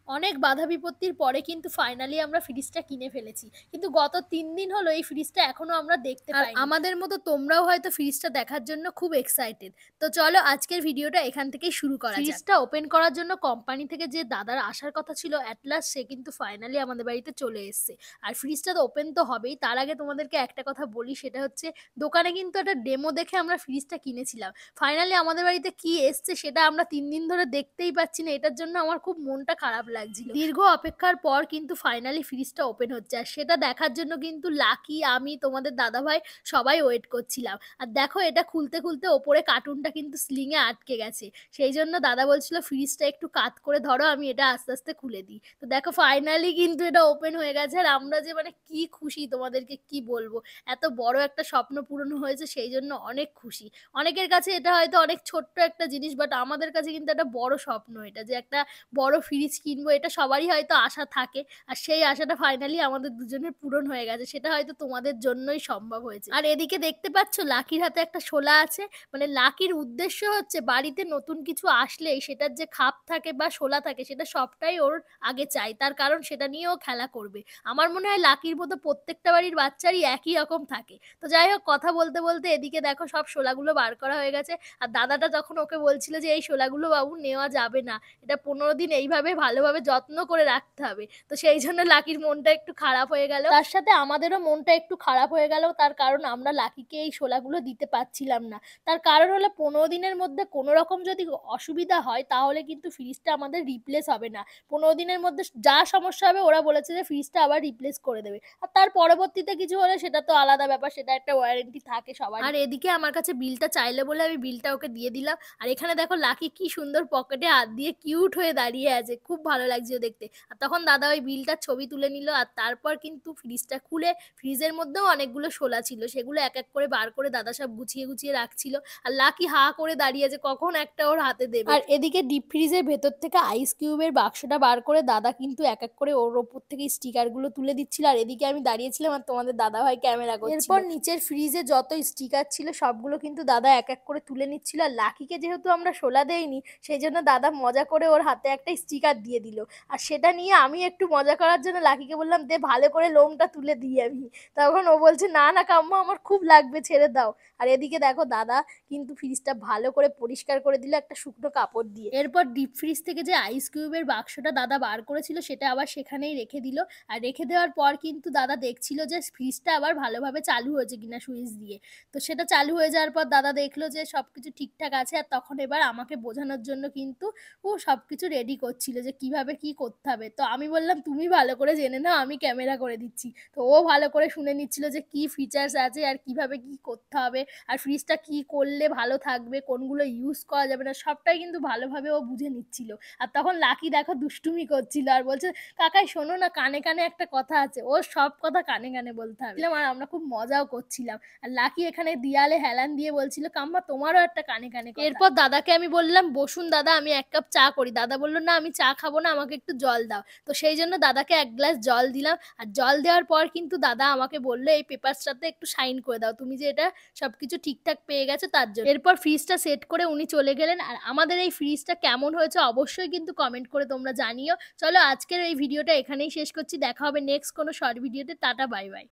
অনেক বাধা বিপত্তির পরে কিন্তু ফাইনালি আমরা ফ্রিজটা কিনে ফেলেছি। কিন্তু গত ৩ দিন হলো এই ফ্রিজটা এখনো আমরা দেখতে পাইনি। আমাদের মতো তোমরাও হয়তো ফ্রিজটা দেখার জন্য খুব এক্সাইটেড। তো চলো আজকের ভিডিওটা এখান থেকেই শুরু করা যাক। ফ্রিজটা ওপেন করার জন্য কোম্পানি থেকে যে দাদার আসার কথা ছিল এট লাস্ট সে কিন্তু ফাইনালি আমাদের বাড়িতে চলে এসছে। আর ফ্রিজটা তো ওপেন তো হবেই। তার আগে তোমাদেরকে একটা কথা বলি, সেটা হচ্ছে দোকানে কিন্তু একটা ডেমো দেখে আমরা ফ্রিজটা কিনেছিলাম। ফাইনালি আমাদের বাড়িতে কি এসছে সেটা আমরা ৩ দিন ধরে দেখতেই পাচ্ছি না। এটার জন্য আমার খুব মনটা খারাপ লাগছিল। দীর্ঘ অপেক্ষার পর কিন্তু ফাইনালি ফ্রিজটা ওপেন হচ্ছে। আর সেটা দেখার জন্য কিন্তু লাকি, আমি, তোমাদের দাদাভাই সবাই ওয়েট করছিলাম। আর দেখো এটা খুলতে, খুলতে ওপরে কার্টুনটা কিন্তু স্লিং এ আটকে গেছে। সেইজন্য দাদা বলছিল ফ্রিজটা একটু কাত করে ধরো, আমি এটা আস্তে, আস্তে খুলে দিই। তো দেখো ফাইনালি কিন্তু এটা ওপেন হয়ে গেছে। আর আমরা যে মানে কি খুশি তোমাদেরকে কি বলবো। এত বড় একটা স্বপ্ন পূরণ হয়েছে সেইজন্য অনেক খুশি। অনেকের কাছে এটা হয়তো অনেক ছোট্ট একটা জিনিস, বাট আমাদের কাছে কিন্তু একটা বড় স্বপ্ন এটা, যে একটা বড় ফ্রিজ কিনবো। এটা সবারই হয়তো আশা থাকে। আর সেই আশাটা ফাইনালি আমাদের দুজনের পূরণ হয়ে গেছে। সেটা হয়তো তোমাদের জন্যই সম্ভব হয়েছে। আর এদিকে দেখতে পাচ্ছ লাকির হাতে একটা শোলা আছে। মানে লাকির উদ্দেশ্য হচ্ছে বাড়িতে নতুন কিছু আসলেই সেটার যে খাপ থাকে বা শোলা থাকে সেটা সবটাই ওর আগে চাই। তার কারণ সেটা নিয়ে ও খেলা করবে। আমার মনে হয় লাকির মতো প্রত্যেকটা বাড়ির বাচ্চারই একই রকম থাকে। তো যাই হোক, কথা বলতে বলতে এদিকে দেখো সব শোলাগুলো বার করা হয়ে গেছে। আর দাদাটা যখন ওকে বলছিল যে এই শোলাগুলো বাবু নেওয়া যাবে না, এটা ১৫ দিন এইভাবে ভালোভাবে যত্ন করে রাখতে হবে। তো সেই জন্য লাকির মনটা একটু খারাপ হয়ে গেল। তার সাথে আমাদেরও মনটা একটু খারাপ হয়ে গেল। তার কারণ আমরা লাকিকে এই শোলাগুলো দিতে পারছিলাম না। তার কারণ হলো ১৫ দিনের মধ্যে কোনো রকম যদি অসুবিধা হয় তাহলে কিন্তু ফ্রিজটা আমাদের রিপ্লেস হবে না। ১৫ দিনের মধ্যে যা সমস্যা হবে ওরা বলেছে যে ফ্রিজটা আবার রিপ্লেস করে দেবে। আর তার পরবর্তীতে কিছু হলে সেটা তো আলাদা ব্যাপার, সেটা একটা ওয়ারেন্টি থাকে সবার। আর এদিকে আমার কাছে বিলটা চাইলে বলে আমি বিলটা ওকে দিয়ে দিলাম। আর এখানে দেখো লাকি কি সুন্দর পকেটে হাত দিয়ে কিউট হয়ে দাঁড়িয়ে আছে, খুব ভালো লাগছিল দেখতে। আর তখন দাদা ওই বিলটার ছবি তুলে নিল। আর তারপর কিন্তু ফ্রিজটা খুলে ফ্রিজের মধ্যেও অনেকগুলো শোলা ছিল, সেগুলো এক এক করে বার করে দাদা সব গুছিয়ে গুছিয়ে রাখছিল। আর লাকি হা করে দাঁড়িয়ে আছে কখন একটা ওর হাতে দেবে। আর এদিকে ডিপ ফ্রিজের ভেতর থেকে আইস কিউবের বাক্সটা বার করে দাদা কিন্তু এক এক করে ওর ওপর থেকে স্টিকার গুলো তুলে দিচ্ছিল। আর এদিকে আমি দাঁড়িয়েছিলাম আর তোমাদের দাদা ভাই ক্যামেরা করছিল। এরপর নিচের ফ্রিজে যত স্টিকার ছিল সবগুলো কিন্তু দাদা এক এক করে তুলে নিচ্ছিল। আর লাকিকে যেহেতু আমরা শোলা দেইনি সেই জন্য দাদা মজা করে ওর হাতে একটা স্টিকার দিয়ে দিল। আর সেটা নিয়ে আমি একটু মজা করার জন্য লাকিকে বললাম দে ভালো করে লোমটা তুলে দিই আমি। তখন ও বলছে না না কাম্মা আমার খুব লাগবে, ছেড়ে দাও। আর এদিকে দেখো দাদা কিন্তু ফ্রিজটা ভালো করে পরিষ্কার করে দিল একটা শুকনো কাপড় দিয়ে। এরপর ডিপ ফ্রিজ থেকে যে আইস কিউবের বাক্সটা দাদা বার করেছিল সেটা আবার সেখানেই রেখে দিল। আর রেখে দেওয়ার পর কিন্তু দাদা দেখছিল যে ফ্রিজটা আবার ভালোভাবে চালু হয়েছে কিনা সুইচ দিয়ে। তো সেটা চালু হয়ে যাওয়ার পর দাদা দেখলো যে সবকিছু ঠিকঠাক আছে। আর তখন এবার আমাকে বোঝানোর জন্য কিন্তু ও সবকিছু রেডি করছিল যে কিভাবে কি করতে হবে। তো আমি বললাম তুমি ভালো করে জেনে নাও, আমি ক্যামেরা করে দিচ্ছি। তো ও ভালো করে শুনে নিচ্ছিল যে কি ফিচার্স আছে আর কিভাবে কি করতে হবে, আর ফ্রিজটা কি করলে ভালো থাকবে, কোনগুলো ইউজ করা যাবে না, সবটাই কিন্তু ভালোভাবে ও বুঝে নিচ্ছিল। আর তখন লাকি দেখো দুষ্টুমি করছিল আর বলছে কাকাই শোনো না, কানে কানে একটা কথা আছে, ও সব কথা কানে কানে বলতে হবে। আর আমরা খুব মজাও করছিলাম। আর লাকি এখানে দিয়ালে হেলান দিয়ে বলছিল কাম্মা তোমারও একটা কানে কানে কথা। এরপর দাদাকে আমি বললাম বসুন দাদা, আমি এক কাপ চা করি। দাদা বললো না আমি চা খাবো না, আমাকে একটু জল দাও। তো সেই জন্য দাদাকে এক গ্লাস জল দিলাম। আর জল দেওয়ার পর কিন্তু দাদা আমাকে বললো এই পেপারসটাতে একটু সাইন করে দাও, তুমি যে এটা সবকিছু ঠিকঠাক পেয়ে গেছো তার জন্য। এরপর ফ্রিজটা সেট করে উনি চলে গেলেন। আর আমাদের এই ফ্রিজটা কেমন হয়েছে অবশ্যই কিন্তু কমেন্ট করে তোমরা জানিও। চলো আজকের এই ভিডিওটা এখানেই শেষ করছি, দেখা হবে নেক্সট কোনো শর্ট ভিডিওতে। Tata bye by.